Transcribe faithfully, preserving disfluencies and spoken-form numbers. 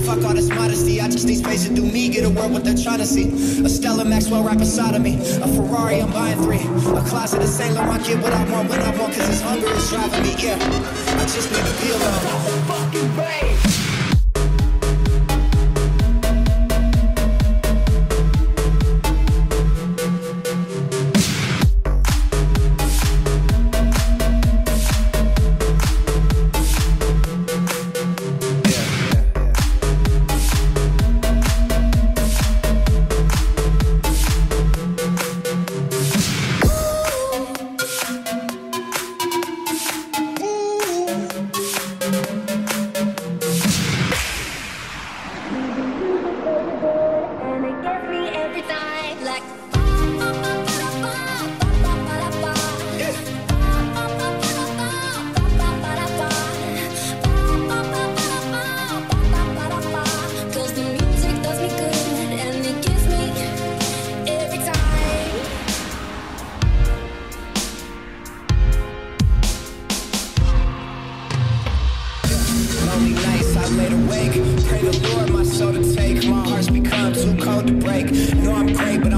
fuck all this modesty. I just need space to do me, get a world what they're trying to see. A Stella Maxwell right beside of me. A Ferrari, I'm buying three. A closet of Saint Laurent, get what I want when I want, cause this hunger is driving me, yeah. I just need to be alone. Fucking babe. Laid awake, pray the Lord my soul to take. My heart's become too cold to break. Know I'm great, but